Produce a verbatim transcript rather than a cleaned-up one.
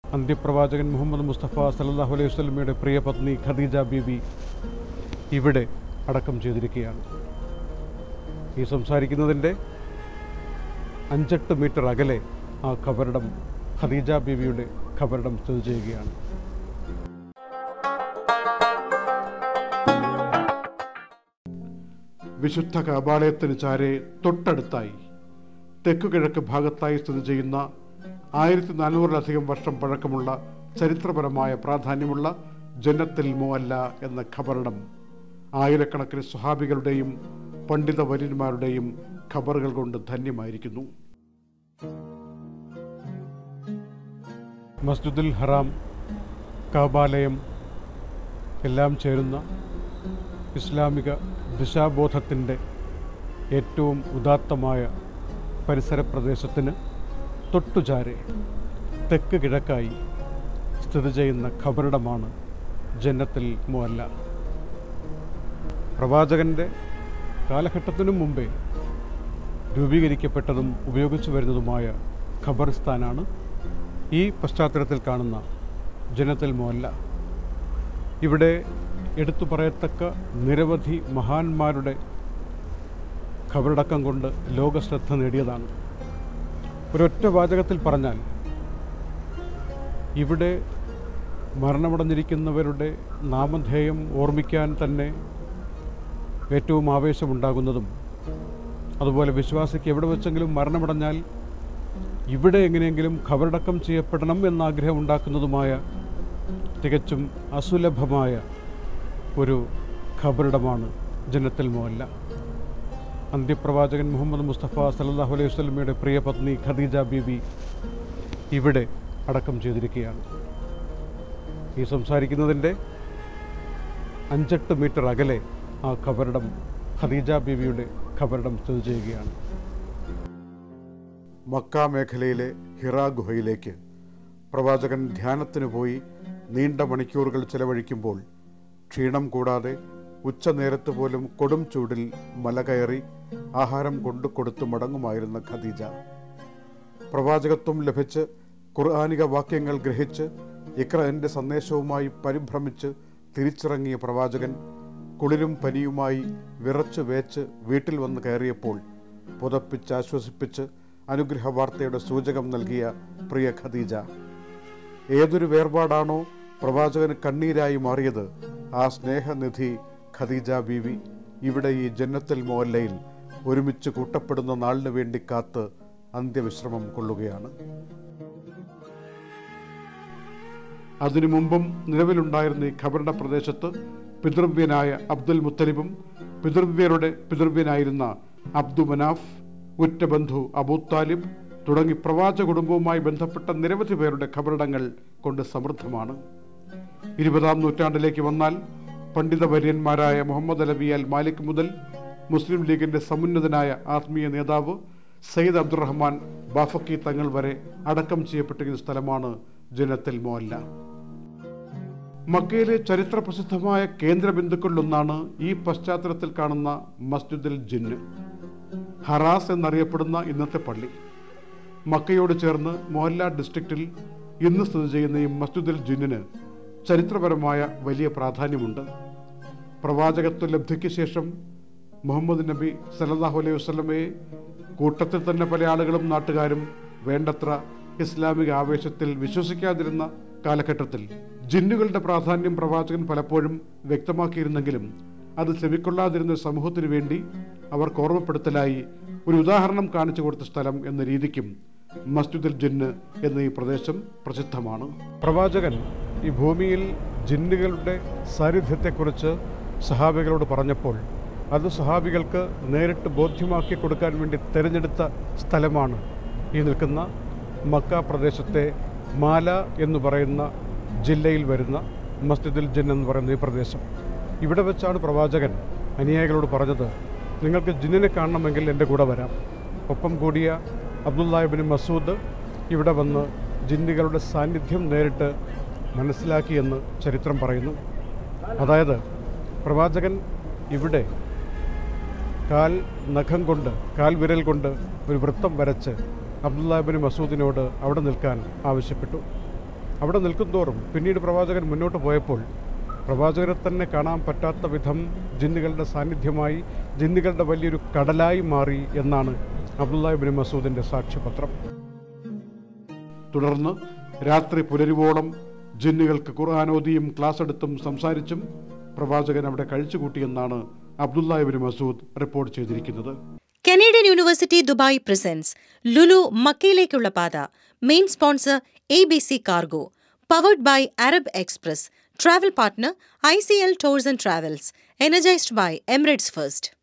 അന്ത്യപ്രവാചകൻ മുഹമ്മദ് മുസ്തഫ സല്ലല്ലാഹു അലൈഹി വസല്ലമയുടെ പ്രിയ പത്നി ഖദീജ ബീബി ഇവിടെ അടക്കം ചെയ്തിരിക്കുകയാണ്. ഈ സംസാരിക്കുന്നതിൻ്റെ അഞ്ചെട്ട് മീറ്റർ അകലെ ആ ഖബറിടം ഖദീജ ബീബിയുടെ ഖബറിടം സ്ഥിതി ചെയ്യുകയാണ്. വിശുദ്ധ കഅബാലയത്തിന് ചാരെ തൊട്ടടുത്തായി തെക്കുകിഴക്ക് ഭാഗത്തായി സ്ഥിതി ചെയ്യുന്ന ആയിരത്തി നാനൂറിലധികം വർഷം പഴക്കമുള്ള ചരിത്രപരമായ പ്രാധാന്യമുള്ള ജന്നത്തുൽ മുഅല്ല എന്ന ഖബറിടം ആയിരക്കണക്കിന് സ്വഹാബികളുടെയും പണ്ഡിത വര്യന്മാരുടെയും ഖബറുകൾ കൊണ്ട് ധന്യമായിരിക്കുന്നു. മസ്ജിദുൽ ഹറാം, കഅബാലയം എല്ലാം ചേരുന്ന ഇസ്ലാമിക ദിശാബോധത്തിൻ്റെ ഏറ്റവും ഉദാത്തമായ പരിസര പ്രദേശത്തിന് തൊട്ടുചാരെ തെക്ക് കിഴക്കായി സ്ഥിതി ചെയ്യുന്ന ഖബറിടമാണ് ജന്നത്തുൽ മുഅല്ല. പ്രവാചകൻ്റെ കാലഘട്ടത്തിനു മുമ്പേ രൂപീകരിക്കപ്പെട്ടതും ഉപയോഗിച്ചു വരുന്നതുമായ ഖബറിസ്ഥാനാണ് ഈ പശ്ചാത്തലത്തിൽ കാണുന്ന ജന്നത്തുൽ മുഅല്ല. ഇവിടെ എടുത്തു പറയത്തക്ക നിരവധി മഹാന്മാരുടെ ഖബറടക്കം കൊണ്ട് ലോകശ്രദ്ധ നേടിയതാണ്. ഒരൊറ്റ വാചകത്തിൽ പറഞ്ഞാൽ ഇവിടെ മരണമടഞ്ഞിരിക്കുന്നവരുടെ നാമധേയം ഓർമ്മിക്കാൻ തന്നെ ഏറ്റവും ആവേശമുണ്ടാകുന്നതും, അതുപോലെ വിശ്വാസിക്ക് എവിടെ വെച്ചെങ്കിലും മരണമടഞ്ഞാൽ ഇവിടെ എങ്ങനെയെങ്കിലും ഖബറടക്കം ചെയ്യപ്പെടണം എന്നാഗ്രഹം ഉണ്ടാക്കുന്നതുമായ തികച്ചും അസുലഭമായ ഒരു ഖബറിടമാണ് ജന്നത്തുൽ മുഅല്ല. അന്ത്യപ്രവാചകൻ മുഹമ്മദ് മുസ്തഫ സല്ലല്ലാഹു അലൈഹി വസല്ലമയുടെ പ്രിയ പത്നി ഖദീജ ബീബി ഇവിടെ അടക്കം ചെയ്തിരിക്കുകയാണ്. ഈ സംസാരിക്കുന്നതിൻ്റെ അഞ്ചെട്ട് മീറ്റർ അകലെ ആ ഖബറിടം ഖദീജ ബീബിയുടെ ഖബറിടം സ്ഥിതി ചെയ്യുകയാണ്. മക്ക മേഖലയിലെ ഹിറാ ഗുഹയിലേക്ക് പ്രവാചകൻ ധ്യാനത്തിന് പോയി നീണ്ട മണിക്കൂറുകൾ ചെലവഴിക്കുമ്പോൾ ക്ഷീണം കൂടാതെ ഉച്ചനേരത്ത് പോലും കൊടും ചൂടിൽ മല കയറി ആഹാരം കൊണ്ടു കൊടുത്തു മടങ്ങുമായിരുന്ന ഖദീജ, പ്രവാചകത്വം ലഭിച്ച് ഖുർആനിക വാക്യങ്ങൾ ഗ്രഹിച്ച് ഇഖ്റഇന്റെ സന്ദേശവുമായി പരിഭ്രമിച്ച് തിരിച്ചിറങ്ങിയ പ്രവാചകൻ കുളിരും പനിയുമായി വിറച്ചു വേച്ച് വീട്ടിൽ വന്ന് കയറിയപ്പോൾ പുതപ്പിച്ച് ആശ്വസിപ്പിച്ച് അനുഗ്രഹ വാർത്തയുടെ സൂചകം നൽകിയ പ്രിയ ഖദീജ, ഏതൊരു വേർപാടാണോ പ്രവാചകന് കണ്ണീരായി മാറിയത്, ആ സ്നേഹനിധി ഖദീജ ബീവി ഇവിടെ ഈ ജന്നത്തുൽ മുഅല്ലയിൽ ഒരുമിച്ച് കൂട്ടപ്പെടുന്ന നാളിനു വേണ്ടി കാത്ത് അന്ത്യവിശ്രമം കൊള്ളുകയാണ്. അതിനു മുമ്പും നിലവിലുണ്ടായിരുന്ന ഈ ഖബറിട പ്രദേശത്ത് പിതൃവ്യനായ അബ്ദുൽ മുത്തലിബും പിതൃവ്യരുടെ പിതൃവ്യനായിരുന്ന അബ്ദു മനാഫ്, ഉറ്റബന്ധു അബൂ താലിബ് തുടങ്ങി പ്രവാചക കുടുംബവുമായി ബന്ധപ്പെട്ട നിരവധി പേരുടെ ഖബറിടങ്ങൾ കൊണ്ട് സമൃദ്ധമാണ്. ഇരുപതാം നൂറ്റാണ്ടിലേക്ക് വന്നാൽ പണ്ഡിത വര്യന്മാരായ മുഹമ്മദ് അലവി അൽ മാലിക് മുതൽ മുസ്ലിം ലീഗിന്റെ സമുന്നതനായ ആത്മീയ നേതാവ് സയ്യിദ് അബ്ദുറഹ്മാൻ ബാഫക്കി തങ്ങൾ വരെ അടക്കം ചെയ്യപ്പെട്ടിരിക്കുന്ന സ്ഥലമാണ് ജന്നത്തുൽ മുഅല്ല. മക്കയിലെ ചരിത്ര പ്രസിദ്ധമായ കേന്ദ്ര ബിന്ദുക്കളിലൊന്നാണ് ഈ പശ്ചാത്തലത്തിൽ കാണുന്ന മസ്ജിദുൽ ജിന്ന്, ഹറാസ് എന്നറിയപ്പെടുന്ന ഇന്നത്തെ പള്ളി. മക്കയോട് ചേർന്ന് മുഅല്ല ഡിസ്ട്രിക്റ്റിൽ ഇന്ന് സ്ഥിതി ചെയ്യുന്ന ഈ മസ്ജിദുൽ ജിന്നിന് ചരിത്രപരമായ വലിയ പ്രാധാന്യമുണ്ട്. പ്രവാചകത്വ ലബ്ധിക്ക് ശേഷം മുഹമ്മദ് നബി സല്ലല്ലാഹു അലൈഹി വസല്ലമയെ കൂട്ടത്തിൽ തന്നെ പല ആളുകളും നാട്ടുകാരും വേണ്ടത്ര ഇസ്ലാമിക ആവേശത്തിൽ വിശ്വസിക്കാതിരുന്ന കാലഘട്ടത്തിൽ ജിന്നുകളുടെ പ്രാധാന്യം പ്രവാചകൻ പലപ്പോഴും വ്യക്തമാക്കിയിരുന്നെങ്കിലും അത് ചെവിക്കൊള്ളാതിരുന്ന സമൂഹത്തിനു വേണ്ടി അവർക്ക് ഓർമ്മപ്പെടുത്തലായി ഒരു ഉദാഹരണം കാണിച്ചു കൊടുത്ത സ്ഥലം എന്ന രീതിക്കും മസ്ജിദുൽ ജിന്ന് എന്ന ഈ പ്രദേശം പ്രസിദ്ധമാണ്. പ്രവാചകൻ ഈ ഭൂമിയിൽ ജിന്നുകളുടെ സാന്നിധ്യത്തെക്കുറിച്ച് സഹാബികളോട് പറഞ്ഞപ്പോൾ അത് സഹാബികൾക്ക് നേരിട്ട് ബോധ്യമാക്കി കൊടുക്കാൻ വേണ്ടി തിരഞ്ഞെടുത്ത സ്ഥലമാണ് ഈ നിൽക്കുന്ന മക്ക പ്രദേശത്തെ മാല എന്ന് പറയുന്ന ജില്ലയിൽ വരുന്ന മസ്ജിദുൽ ജിന്ന് എന്ന് പറയുന്ന ഈ പ്രദേശം. ഇവിടെ വെച്ചാണ് പ്രവാചകൻ അനുയായികളോട് പറഞ്ഞത്, നിങ്ങൾക്ക് ജിന്നിനെ കാണണമെങ്കിൽ എൻ്റെ കൂടെ വരാം. ഒപ്പം കൂടിയ അബ്ദുല്ലാഹ് ഇബ്നു മസൂദ് ഇവിടെ വന്ന് ജിന്നുകളുടെ സാന്നിധ്യം നേരിട്ട് മനസ്സിലാക്കിയെന്ന് ചരിത്രം പറയുന്നു. അതായത് പ്രവാചകൻ ഇവിടെ കാൽ നഖം കൊണ്ട് കാൽ വിരൽ കൊണ്ട് ഒരു വൃത്തം വരച്ച് അബ്ദുല്ലാഹ് ഇബ്നു മസൂദിനോട് അവിടെ നിൽക്കാൻ ആവശ്യപ്പെട്ടു. അവിടെ നിൽക്കുന്തോറും പിന്നീട് പ്രവാചകൻ മുന്നോട്ട് പോയപ്പോൾ പ്രവാചകരെ തന്നെ കാണാൻ പറ്റാത്ത വിധം ജിന്നുകളുടെ സാന്നിധ്യമായി, ജിന്നുകളുടെ വലിയൊരു കടലായി മാറി എന്നാണ് അബ്ദുല്ലാഹ് ഇബ്നു മസ്ഊദിൻ്റെ സാക്ഷ്യപത്രം. തുടർന്ന് രാത്രി പുലരുവോളം ജിന്നുകൾക്ക് ഖുർആനോദിയും ക്ലാസ് എടുത്തും സംസാരിച്ചും പ്രവാചകൻ അവിടെ കഴിച്ചുകൂട്ടിയെന്നാണ് അബ്ദുല്ലാഹ് ഇബ്നു മസ്ഊദ് റിപ്പോർട്ട് ചെയ്തിരിക്കുന്നത്. Canadian University Dubai presents Lulu മക്കയിലേക്കുള്ള പാത. Main sponsor A B C cargo. Powered by Arab Express. Travel partner I C L tours and travels. Energised by Emirates first.